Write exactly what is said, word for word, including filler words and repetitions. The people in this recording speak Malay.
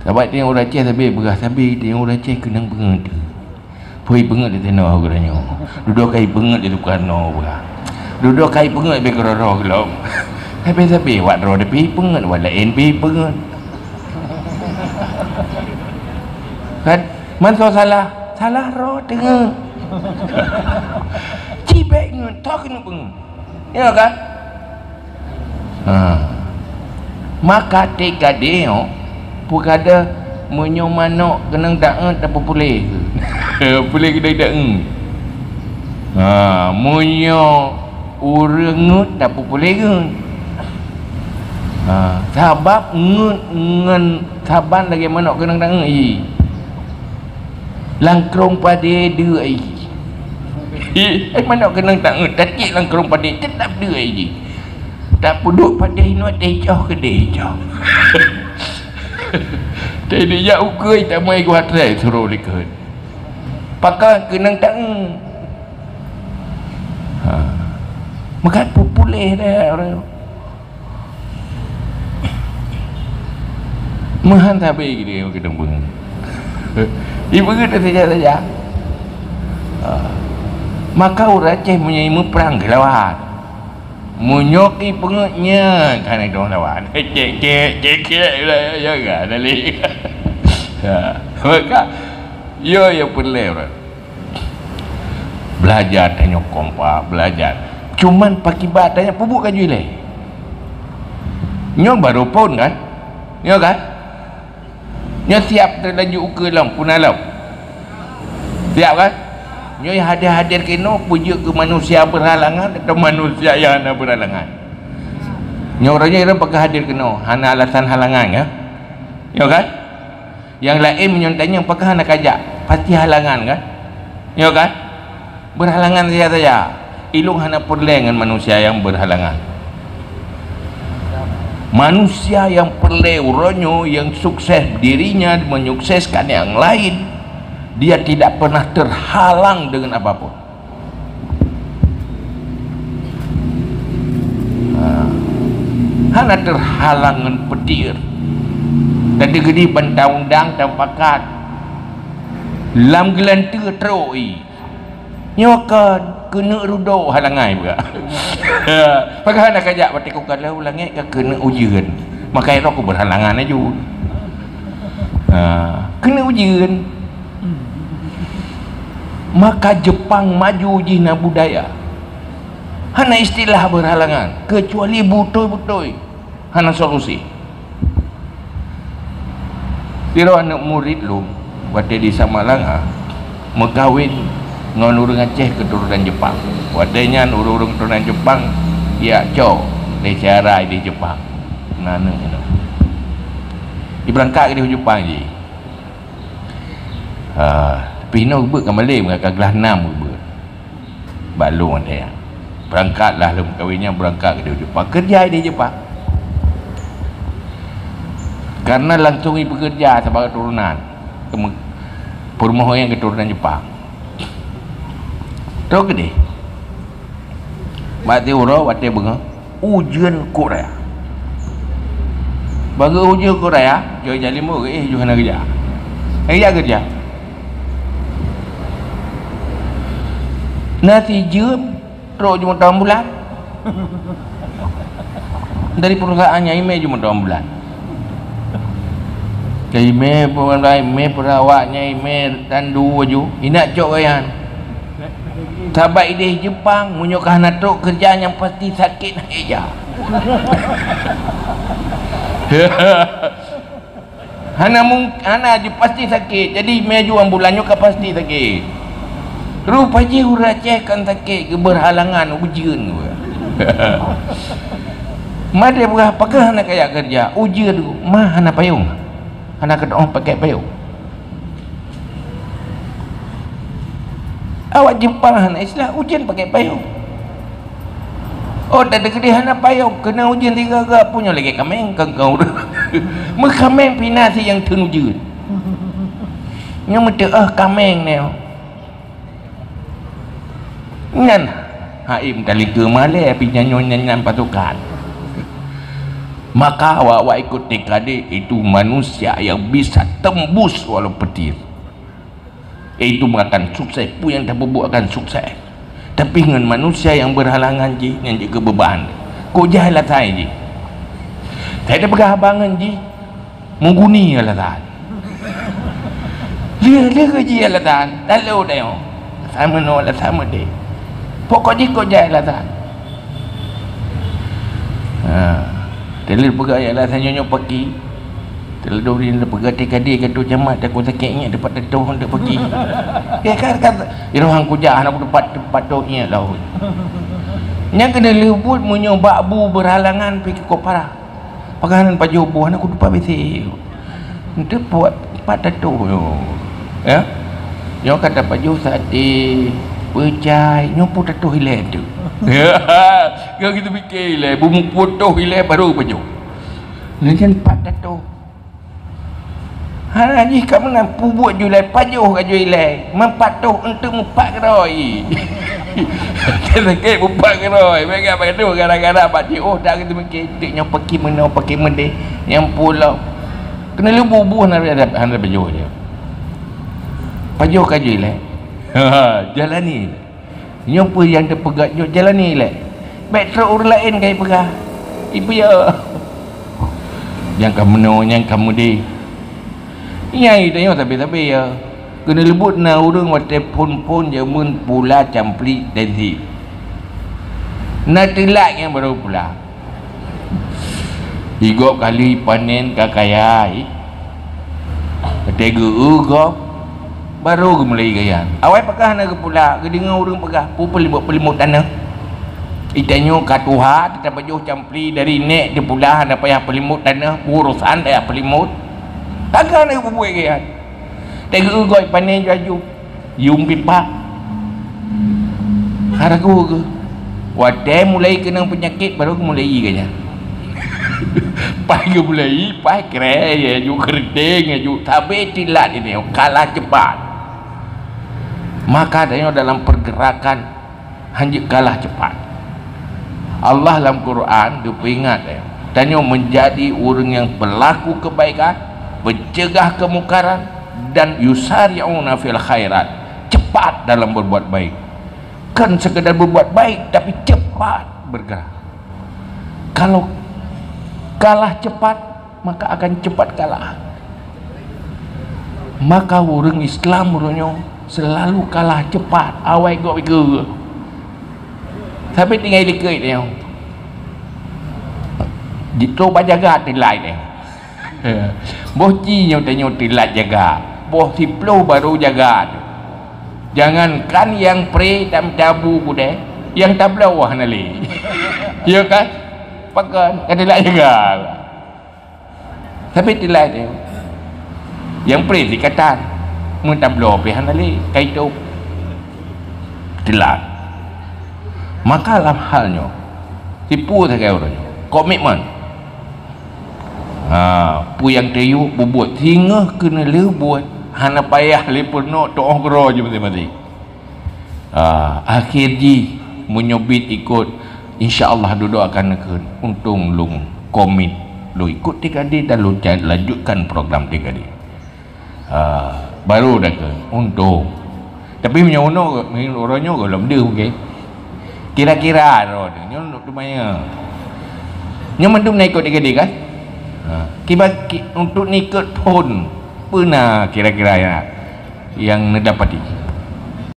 Sebab tengok orang cek sambil beras, sambil tengok orang cek kenang bengat. Pui bengat dia tenau katanya. Duduk kai bengat dia tukar no beras. Duduk kai bengat be keroro gelom. Habis sambil wat ro depi bengat wala en pi bengat. Kan man so salah, salah ro tengah. Cibek ngan tak kena bengat. Ya kan? Ha. Maka tiga dia pukada menyo manok kenang daeng tak boleh ke. Boleh ke dak eng. Ha, menyo urengut tak boleh ke. Ha, sebab ngut ngan saban lagi manok kenang daeng i. Langkrong pada dia ai. Eh manok kenang daeng tak cik langkrong pada tetap dia ai. Tak puduk pada inut decoh ke decoh. Tadi ya ukui tak mai gua trai suruh likut. Pakai kenang tak. Ha. Maka populer dah orang. Mahan tabi dia kedeng bung. Ibu kita saja saja. Ha. Maka orang ceh menyanyi perang gelawat. Munyoki pengutnya kan dong lawan cek cek cek cek lah ya kan dali ya maka yo ya perlu belajar tanya kompak belajar cuman pakai batanya pupuk kan jule nyo baru pun kan nyo kan nyo siap terlanjut ukur lam punalam siap kan nyo hadir-hadir kena pujuk ke manusia berhalangan atau manusia yang ada berhalangan. Nyo orangnya orang pakai hadir kena hana alasan halangan ya. Ya kan? Yang lain menyontanya pakai hana kajak pasti halangan kan? Ya kan? Berhalangan saja saja. Ilung hana perlengan manusia yang berhalangan. Manusia yang perlu ronyo yang sukses dirinya menyukseskan yang lain. Dia tidak pernah terhalang dengan apapun. Hana terhalang dengan petir. Tadi gede bentang-undang dan pakat. Lam gelantir teroi. Nyokan kena rudo halangai juga. Pakai hana kajak batik ku kalau langit ke kena ujian. Maka aku berhalangan aja. Ha, kena ujian. Maka Jepang maju jina budaya hana istilah berhalangan kecuali betul-betul hana solusi. Tiro anak murid lu wate di Samalanga megawin ngon urang Aceh keturunan Jepang wadenya urang keturunan Jepang ya co di carai di Jepang nana itu di berangkat di Jepang je ah Pino ubek ke Malay mereka kelas enam ubek balung dia berangkatlah lem kawinnya berangkat ke Jepang kerja di Jepang karena langsung ibu kerja sebagai turunan perumahan yang keturunan Jepang tahu ke dia mati uro wate benga ujian Korea bagi ujian Korea jauh jadi mu eh jauh nak kerja kerja kerja nasi jam terus cuma tahun bulan dari perusahaannya email cuma tahun bulan ke email pun email perawaknya email tandu waju inak cok kayan sahabat ide Jepang menyokah natuk kerjaan yang pasti sakit aja hana mung hana je pasti sakit jadi email juang bulannya ke pasti sakit rupanya urang Aceh kan sakit keberhalangan ujian gua. Mada berapa ke hana kaya kerja ujian tu mah hana payung hana kedong pakai payung awak Jepang hana Islam ujian pakai payung oh tak ada kedih hana payung kena ujian tiga ke punya lagi kameng kau mah kameng pinasi yang ten ujian yang mesti ah kameng ni ngan haim kali ke malai api nyanyon-nyanyan pasukan Maka awak-awak ikut T K D itu manusia yang bisa tembus walau petir. Itu akan sukses pun yang tak berbuat akan sukses. Tapi dengan manusia yang berhalangan ji, yang juga beban. Kau jahat saya ji. Saya dah pegah bangun ji, mengguni lah tahan. Dia dia kerja lah tahan. Lalu dia, sama no lah sama dia. Pokoknya kau jahat lah tahan. Ah, terlalu pegah ya lah saya nyonya pergi. Terlalu dia pegah T K D kata camat aku sakitnya dapat tetuh untuk pergi. Ya kan kata, irohang kujah nak dapat tempat tuhnya lah. Nya kena lebut menyoba bu berhalangan pergi ke parah. Paganan paju buah aku dapat besi. Untuk buat tempat tetuh yo. Ya. Yo kata paju sate pecai nyopo tetuh hilang tu. Ya. Kau kita fikir hilang, bumbu potong hilang baru paju. Nanti empat tetuh. Ha ni kamu nampu buat julai pajuh ka julai. Mempatuh untuk empat keroi. Sakit empat keroi. Bagi apa tu gara-gara pak oh dak kita mikir tiknya pergi mana pergi mende yang pulau. Kena lu bubuh nak ada handa pajuh dia. Pajuh ka julai. Ha jalan ni. Nyompo yang terpegat jalan ni lah. Baik truk orang lain kai pegah. Ibu ya. Yang kamu no yang kamu di. Iya tanya tapi-tapi ya kena lebut na urang wa telefon pun je mun pula campli tensi. Na telak yang baru pula. Igop kali panen kakayai. Tega ugop baru mulai gaya. Awai pekah na ke pula ke dengar urang pegah pupul pelimut tanah. Itanyo katuha tetap jauh campli dari nek dia pula nak payah pelimut tanah urusan dah pelimut. Takkan nak buat gaya. Tega ugoi panen jaju. Yung pipa. Haraku ke. Wadai mulai kena penyakit baru mulai gaya. Pai ke mulai, pai kere ya ju kerding ya ju tabe tilat ini kalah cepat. Maka adanya dalam pergerakan hanya kalah cepat. Allah dalam Quran dia peringat ya. Tanya menjadi orang yang berlaku kebaikan, mencegah kemungkaran dan yusari'una fil khairat, cepat dalam berbuat baik. Kan sekedar berbuat baik tapi cepat bergerak. Kalau kalah cepat maka akan cepat kalah. Maka orang Islam orangnya selalu kalah cepat. Awai gok ke. Sampai tinggal dekat dia. Dicoba jaga tilai dia. Boh ci nyote tilat jaga. Boh siplo baru jaga. Jangankan yang pre dan cabu kude, yang tablau wah nali. Ya kan? Pakan kadilah jaga. Tapi tilat dia. Yang pre dikatan mun tablau pe hanali kaito tilat. Maka dalam halnya tipu tak kaya orang. Komitmen. Ha, pu yang teyu buat hingga kena le buat hana payah le penuh toh gero je mati-mati. Ha, akhir ji menyobit ikut insya-Allah duduk akan nekun untung lung komit lu ikut T K D dan lu lanjutkan program T K D. Ha, baru dah ke untung. Tapi menyono orangnya kalau dia okey. Kira-kira ro dia nyono tu maya. Nyaman naik ikut T K D kan? Ha, kiba ki, untuk nikut pun pernah kira-kira ya yang dapati